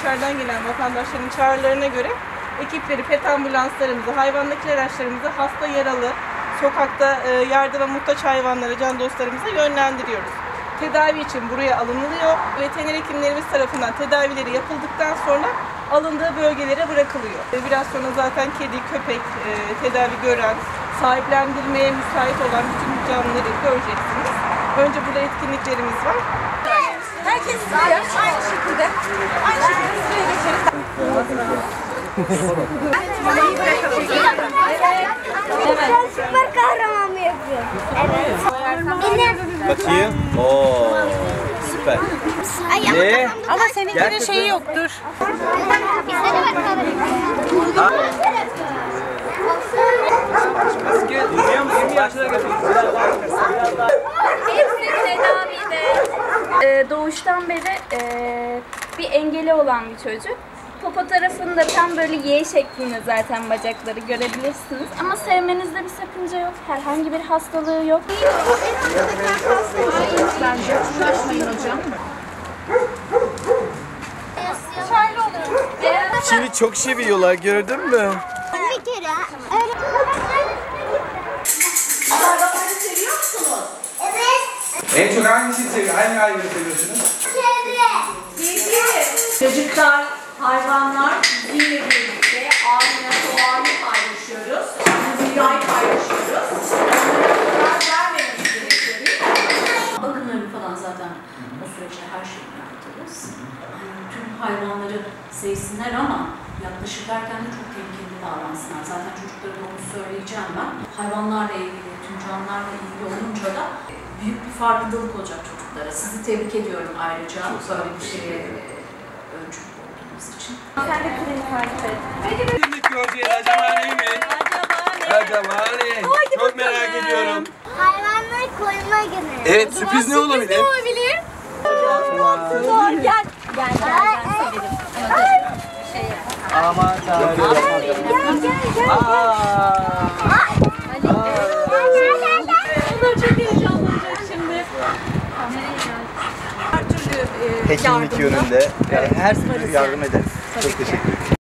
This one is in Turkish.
dışarıdan gelen vatandaşların çağrılarına göre ekipleri, pet ambulanslarımızı, hayvandaki araçlarımızı hasta, yaralı, sokakta yardıma muhtaç hayvanlara, can dostlarımıza yönlendiriyoruz. Tedavi için buraya alınılıyor. Veteriner hekimlerimiz tarafından tedavileri yapıldıktan sonra alındığı bölgelere bırakılıyor. Biraz sonra zaten kedi, köpek tedavi gören, sahiplendirmeye müsait olan bütün canlıları göreceksiniz. Önce burada etkinliklerimiz var. Herkes sıraya aynı şekilde sıraya geçeriz. Evet. Süper kahraman mı yapıyor? Evet. Bakayım. Oo, süper. Ne? Ama seninkinin şeyi yoktur. Bizde de var kahraman. Hepsi tedavide. Doğuştan beri bir engeli olan bir çocuk. Popo tarafında tam böyle Y şeklinde zaten bacakları görebilirsiniz. Ama sevmenizde bir sakınca yok. Herhangi bir hastalığı yok. Bence uğraşmayın hocam. Şimdi çok seviyorlar, gördün mü? Bir kere Hayvanları seviyor musunuz? evet. En çok hangisini seviyorsunuz? Hangi hayvanı seviyorsunuz? Çevre. Çocuklar, hayvanlar bizimle birlikte aynı doğayı paylaşıyoruz. Aynı dünyayı paylaşıyoruz. Zarar vermemiz gerekiyor değil mi? Bakımlarını falan zaten o süreçte her şeyi yaptırırız. Hani tüm hayvanları sevsinler ama yaklaşırlarken de çok temkinli davransınlar. Zaten çocuklara da onu söyleyeceğim ben. Hayvanlarla ilgili, tüm canlılarla ilgili olunca da büyük bir farkındalık olacak çocuklara. Sizi tebrik ediyorum ayrıca böyle bir şeye öncülük olduğunuz için. Sen de kremi takip et. Şimdi göreceğiz. Acaba neymiş? Acaba ne? Çok merak ediyorum. Hayvanlar koyma günü. Evet, sürpriz ne olabilir? Gel. Gel ben severim. Aman tanrım. Onlar çok heyecanlanacak şimdi. Her türlü Hekimlik yönünde yani her türlü yardım ederiz. Çok teşekkür ederim.